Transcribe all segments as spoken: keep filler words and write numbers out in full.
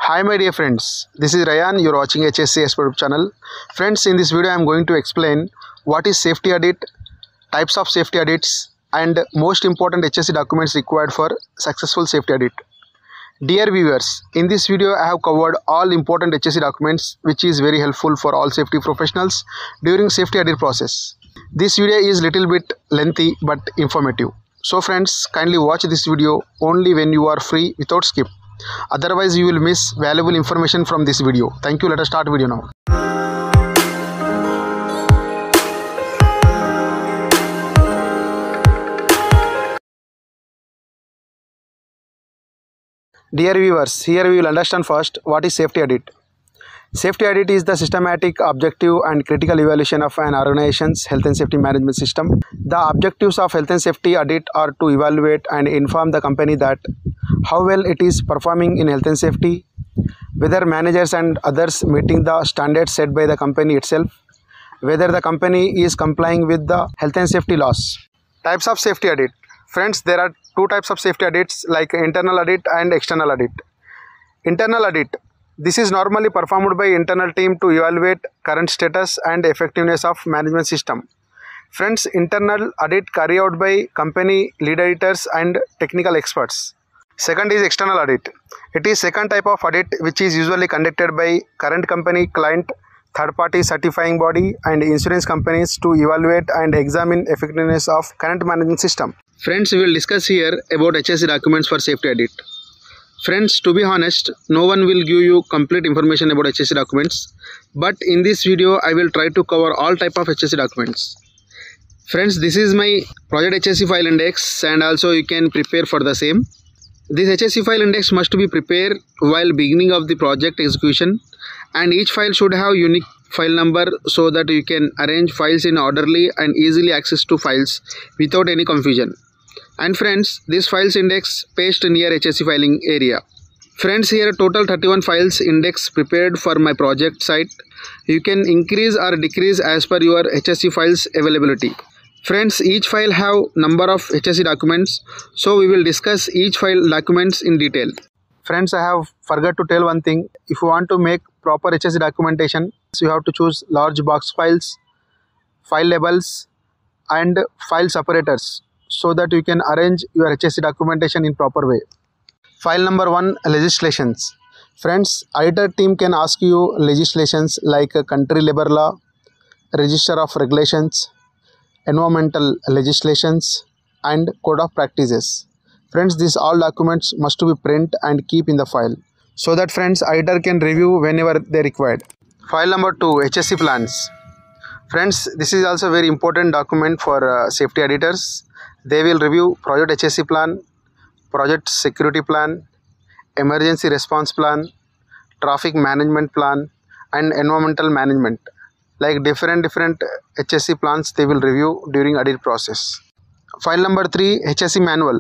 Hi my dear friends, this is Ryan, you are watching H S C Expert channel. Friends, in this video I am going to explain what is safety audit, types of safety audits and most important H S C documents required for successful safety audit. Dear viewers, in this video I have covered all important H S C documents which is very helpful for all safety professionals during safety audit process. This video is little bit lengthy but informative. So friends, kindly watch this video only when you are free without skip. Otherwise you will miss valuable information from this video. Thank you. Let us start video now. Dear viewers, here we will understand first what is safety audit. Safety audit is the systematic, objective and critical evaluation of an organization's health and safety management system. The objectives of health and safety audit are to evaluate and inform the company that how well it is performing in health and safety, whether managers and others meeting the standards set by the company itself, whether the company is complying with the health and safety laws. Types of safety audit. Friends, there are two types of safety audits like internal audit and external audit. Internal audit. This is normally performed by internal team to evaluate current status and effectiveness of management system. Friends, internal audit carried out by company lead auditors and technical experts. Second is external audit. It is second type of audit which is usually conducted by current company, client, third party certifying body and insurance companies to evaluate and examine effectiveness of current management system. Friends, we will discuss here about H S C documents for safety audit. Friends, to be honest, no one will give you complete information about H S C documents, but in this video I will try to cover all type of H S C documents. Friends, this is my project H S C file index and also you can prepare for the same. This H S C file index must be prepared while beginning of the project execution, and each file should have unique file number so that you can arrange files in orderly and easily access to files without any confusion. And friends, this files index pasted near H S C filing area. Friends, here total thirty-one files index prepared for my project site. You can increase or decrease as per your H S C files availability. Friends, each file have number of H S C documents, so we will discuss each file documents in detail. Friends, I have forgot to tell one thing. If you want to make proper H S C documentation, so you have to choose large box files, file labels and file separators, so that you can arrange your H S C documentation in proper way. File number one, legislations. Friends, auditor team can ask you legislations like country labor law, register of regulations, environmental legislations and code of practices. Friends, these all documents must be print and keep in the file, so that friends auditor can review whenever they required. File number two, H S C plans. Friends, this is also very important document for uh, safety auditors. They will review project H S C plan, project security plan, emergency response plan, traffic management plan and environmental management. Like different different H S C plans they will review during audit process. File number three, H S C manual.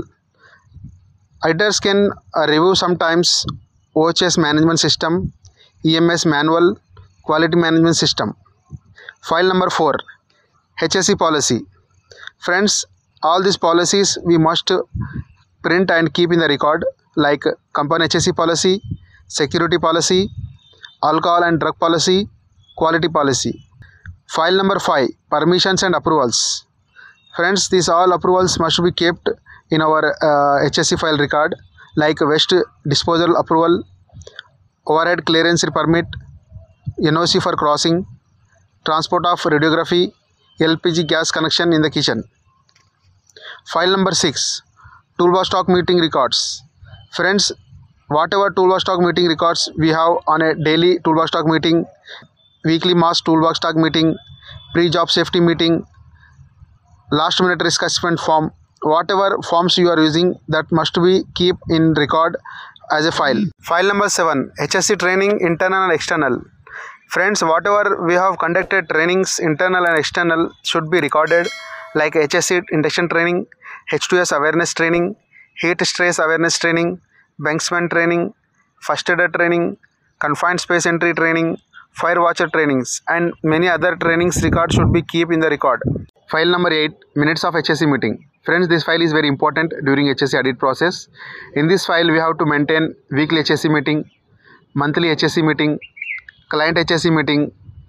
Auditors can uh, review sometimes O H S management system, E M S manual, quality management system. File number four, H S C policy. Friends, all these policies we must print and keep in the record, like company H S C policy, security policy, alcohol and drug policy, quality policy. File number five, permissions and approvals. Friends, these all approvals must be kept in our uh, H S C file record, like waste disposal approval, overhead clearance permit, N O C for crossing, transport of radiography, L P G gas connection in the kitchen. File number six, toolbox stock meeting records. Friends, whatever toolbox stock meeting records we have on a daily toolbox stock meeting, weekly mass toolbox stock meeting, pre-job safety meeting, last minute risk assessment form, whatever forms you are using, that must be keep in record as a file. File number seven, H S C training, internal and external. Friends, whatever we have conducted trainings, internal and external, should be recorded, like H S C induction training, H two S awareness training, heat stress awareness training, banksman training, first aider training, confined space entry training, fire watcher trainings and many other trainings record should be keep in the record. File number eight, minutes of H S C meeting. Friends, this file is very important during H S C audit process. In this file we have to maintain weekly H S C meeting, monthly H S C meeting, client H S C meeting,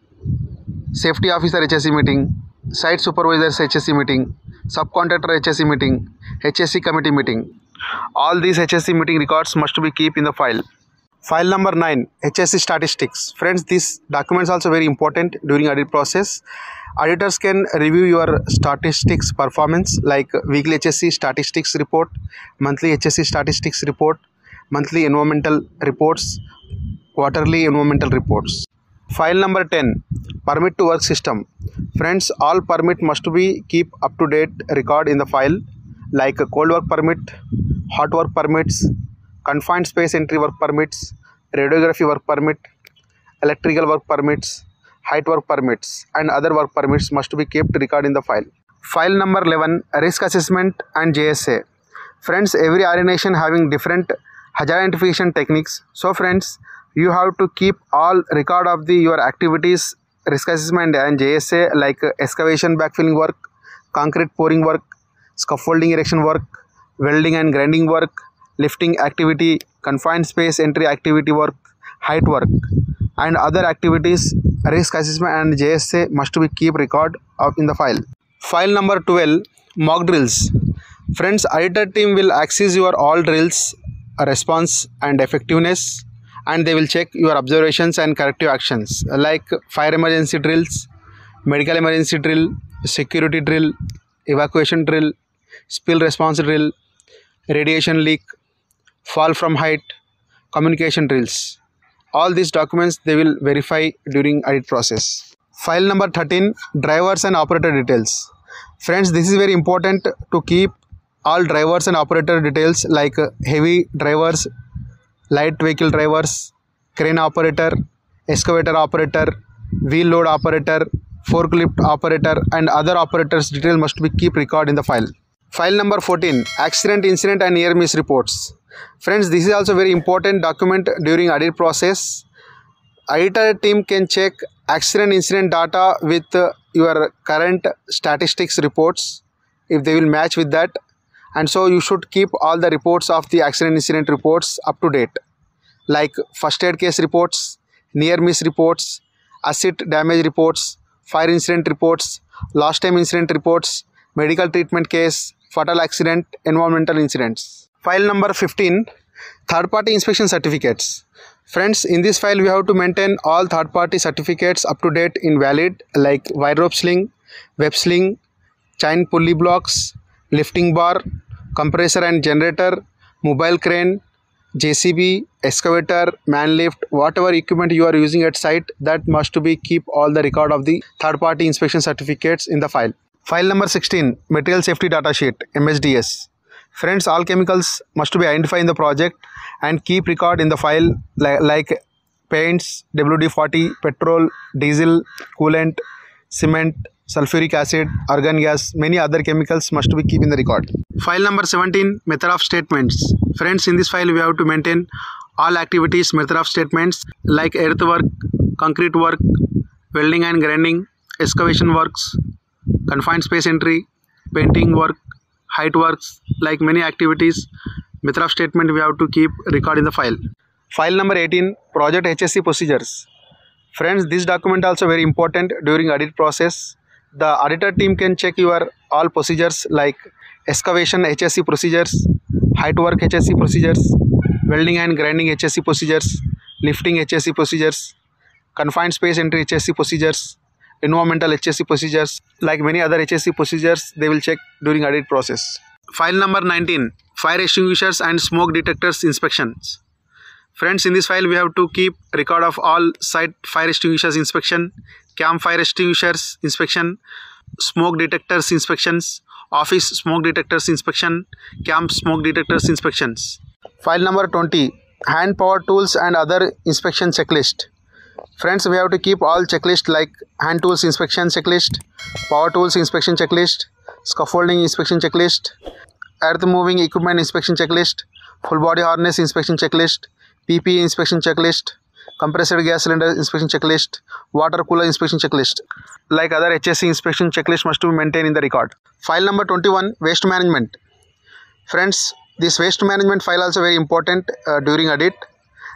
safety officer H S C meeting, site supervisors H S C meeting, subcontractor H S C meeting, H S C committee meeting. All these H S C meeting records must be kept in the file. File number nine, H S C statistics. Friends, these documents also very important during audit process. Auditors can review your statistics performance like weekly H S C statistics report, monthly H S C statistics report, monthly environmental reports, quarterly environmental reports. File number ten, permit to work system. Friends, all permit must be keep up to date record in the file like cold work permit, hot work permits, confined space entry work permits, radiography work permit, electrical work permits, height work permits and other work permits must be kept record in the file. File number eleven, risk assessment and J S A. Friends, every organization having different hazard identification techniques. So friends, you have to keep all record of the your activities, risk assessment and J S A like excavation backfilling work, concrete pouring work, scaffolding erection work, welding and grinding work, lifting activity, confined space entry activity work, height work and other activities, risk assessment and J S A must be keep record of in the file. File number twelve, mock drills. Friends, auditor team will access your all drills, response and effectiveness, and they will check your observations and corrective actions like fire emergency drills, medical emergency drill, security drill, evacuation drill, spill response drill, radiation leak, fall from height, communication drills. All these documents they will verify during audit process. File number thirteen, drivers and operator details. Friends, this is very important to keep all drivers and operator details like heavy drivers, light vehicle drivers, crane operator, excavator operator, wheel load operator, forklift operator and other operators detail must be keep record in the file. File number fourteen, accident, incident and near miss reports. Friends, this is also very important document during audit process. Auditor team can check accident incident data with uh, your current statistics reports if they will match with that, and so you should keep all the reports of the accident incident reports up to date like first aid case reports, near miss reports, asset damage reports, fire incident reports, lost time incident reports, medical treatment case, fatal accident, environmental incidents. File number fifteen, third party inspection certificates. Friends, in this file we have to maintain all third party certificates up to date in valid like wire rope sling, web sling, chain pulley blocks, lifting bar, compressor and generator, mobile crane, J C B, excavator, man lift, whatever equipment you are using at site, that must be keep all the record of the third party inspection certificates in the file. File number sixteen, material safety data sheet, M S D S. Friends, all chemicals must be identified in the project and keep record in the file like, like paints, W D forty, petrol, diesel, coolant, cement, sulfuric acid, argon gas, many other chemicals must be keep in the record. File number seventeen, method of statements. Friends, in this file we have to maintain all activities, method of statements like earthwork, concrete work, welding and grinding, excavation works, confined space entry, painting work, height works, like many activities, method of statement we have to keep record in the file. File number eighteen, project H S C procedures. Friends, this document also very important during audit process. The auditor team can check your all procedures like excavation H S C procedures, height work H S C procedures, welding and grinding H S C procedures, lifting H S C procedures, confined space entry H S C procedures, environmental H S C procedures, like many other H S C procedures they will check during audit process. File number nineteen, fire extinguishers and smoke detectors inspections. Friends, in this file we have to keep record of all site fire extinguishers inspection, camp fire extinguishers inspection, smoke detectors inspections, office smoke detectors inspection, camp smoke detectors inspections. File number twenty, hand power tools and other inspection checklist. Friends, we have to keep all checklist like hand tools inspection checklist, power tools inspection checklist, scaffolding inspection checklist, earth moving equipment inspection checklist, full body harness inspection checklist, P P E inspection checklist, compressed gas cylinder inspection checklist, water cooler inspection checklist. Like other H S C inspection checklist must be maintained in the record. File number twenty-one, waste management. Friends, this waste management file also very important uh, during audit.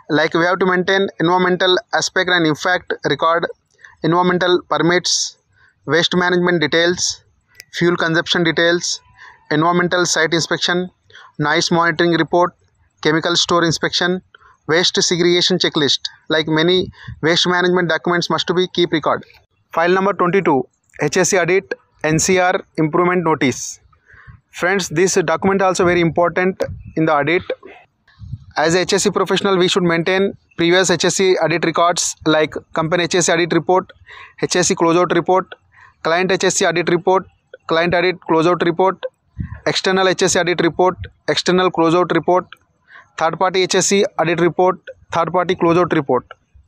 Like we have to maintain environmental aspect and impact record, environmental permits, waste management details, fuel consumption details, environmental site inspection, noise monitoring report, chemical store inspection, waste segregation checklist. Like many waste management documents must be keep record. File number twenty-two, H S C audit N C R improvement notice. Friends, this document also very important in the audit. As a H S C professional, we should maintain previous H S C audit records like company H S C audit report, H S C closeout report, client H S C audit report, client audit closeout report, external H S C audit report, external closeout report, third party H S C audit report, third party closeout report.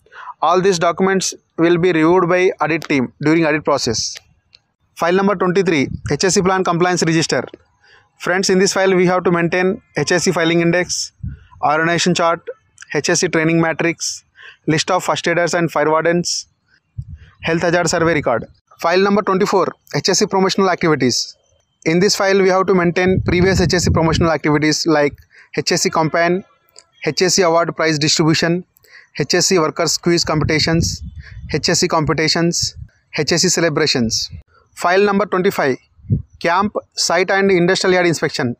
All these documents will be reviewed by audit team during audit process. File number twenty-three, H S C plan compliance register. Friends, in this file we have to maintain H S C filing index, organization chart, H S C training matrix, list of first aiders and fire wardens, health hazard survey record. File number twenty-four, H S C promotional activities. In this file we have to maintain previous H S C promotional activities like H S C campaign, H S C award prize distribution, H S C workers quiz competitions, H S C competitions, H S C celebrations. File number twenty-five, camp, site and industrial yard inspection.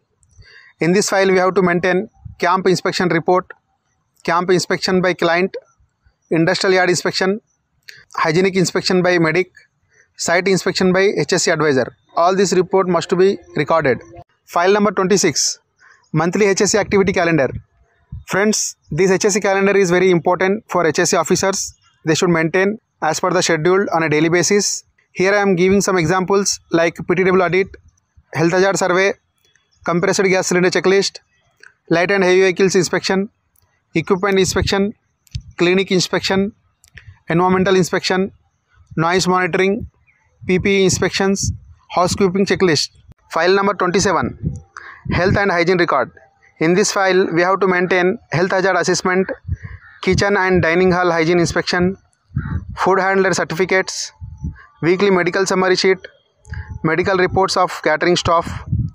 In this file we have to maintain camp inspection report, camp inspection by client, industrial yard inspection, hygienic inspection by medic, site inspection by H S C advisor. All this report must be recorded. File number twenty-six, monthly H S C activity calendar. Friends, this H S C calendar is very important for H S C officers. They should maintain as per the schedule on a daily basis. Here I am giving some examples like P T W audit, health hazard survey, compressed gas cylinder checklist, light and heavy vehicles inspection, equipment inspection, clinic inspection, environmental inspection, noise monitoring, P P E inspections, housekeeping checklist. File number twenty-seven, health and hygiene record. In this file we have to maintain health hazard assessment, kitchen and dining hall hygiene inspection, food handler certificates, weekly medical summary sheet, medical reports of catering staff,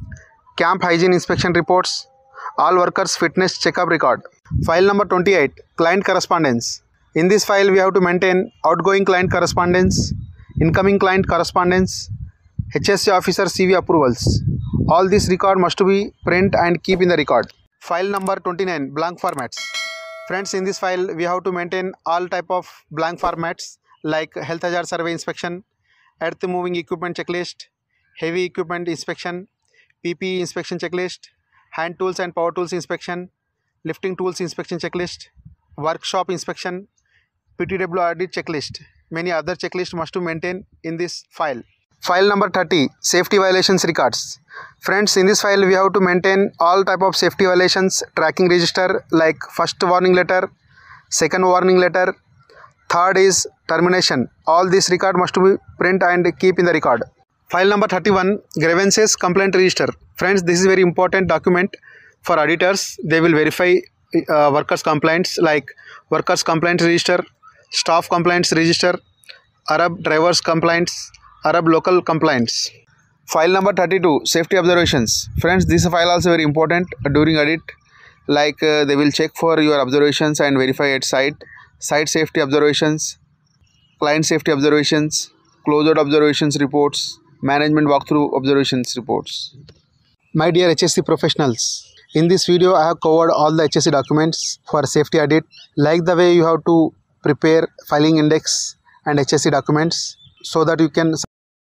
camp hygiene inspection reports, all workers fitness checkup record. File number twenty-eight, client correspondence. In this file we have to maintain outgoing client correspondence, incoming client correspondence, H S C officer C V approvals. All this record must be print and keep in the record. File number twenty-nine, blank formats. Friends, in this file we have to maintain all type of blank formats like health hazard survey inspection, earth moving equipment checklist, heavy equipment inspection, P P E inspection checklist, hand tools and power tools inspection, lifting tools inspection checklist, workshop inspection, P T W audit checklist. Many other checklists must be maintained in this file. File number thirty, safety violations records. Friends, in this file we have to maintain all type of safety violations tracking register like first warning letter, second warning letter, third is termination. All this record must be print and keep in the record. File number thirty-one, grievances complaint register. Friends, this is very important document for auditors. They will verify uh, workers complaints like workers complaint register, staff complaints register, Arab drivers complaints, Arab local complaints. File number thirty-two, safety observations. Friends, this file also very important during audit. Like uh, they will check for your observations and verify at site, site safety observations, client safety observations, closeout observations reports, management walkthrough observations reports. My dear H S C professionals, in this video I have covered all the H S C documents for safety audit. Like the way you have to prepare filing index and H S C documents so that you can